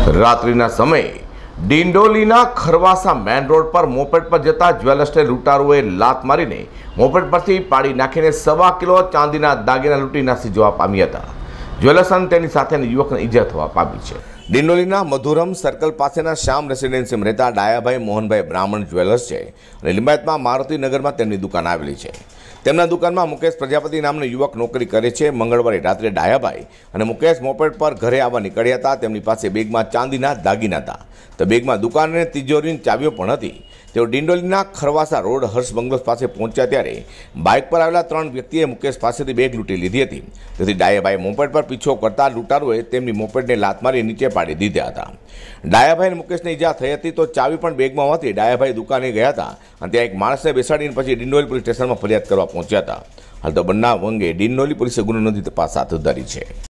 રાત્રિના સમયે ડિંડોલીના ખરવાસા મેન રોડ પર મોપેડ પર જતા જ્વેલર્સને લૂંટારુઓએ લાત મારીને મોપેડ પરથી પાડી નાખીને 1.25 કિલો ચાંદીના દાગીના લૂંટી નાસી જવા પામ્યા હતા। જ્વેલર્સ અને તેની સાથેના યુવકને ઈજા થવા પામી છે। ડિંડોલીના મધુરમ સર્કલ પાસેના શ્યામ રેસિડેન્સીમાં રહેતા ડાયાભાઈ મોહનભાઈ બ્રાહ્મણ જ્વેલર્સ છે અને લિંબાયતમાં મારુતિનગરમાં તેમની દુકાન આવેલી છે। તેમના દુકાનમાં મુકેશ પ્રજાપતિ નામનો યુવક નોકરી કરે છે। મંગળવારે રાત્રે ડાયાભાઈ અને મુકેશ મોપેડ પર ઘરે આવવા નીકળ્યા હતા। તેમની પાસે બેગમાં ચાંદીના દાગીના હતા, તો બેગમાં દુકાન અને તિજોરીની ચાવીઓ પણ હતી। તેઓ ડિંડોલીના ખરવાસા રોડ હર્ષ બંગલોસ પાસે પહોંચ્યા ત્યારે બાઇક પર આવેલા 3 વ્યક્તિએ મુકેશ પાસેથી બેગ લૂંટી લીધી હતી। તેથી ડાયાભાઈ મોપેડ પર પીછો કરતા લૂંટારુઓએ તેમની મોપેડને લાત મારી નીચે પાડી દીધા હતા। ડાયાભાઈ અને મુકેશને ઈજા થઈ હતી, તો ચાવી પણ બેગમાં હોવાથી ડાયાભાઈ દુકાને ગયા હતા અને ત્યાં એક માણસને બેસાડીને પછી ડિંડોલી પોલીસ સ્ટેશનમાં ફરિયાદ કરવા પહોંચ્યા હતા। હાલ તો બનાવ અંગે ડિંડોલી પોલીસે ગુનો નોંધી તપાસ હાથ ધરી છે।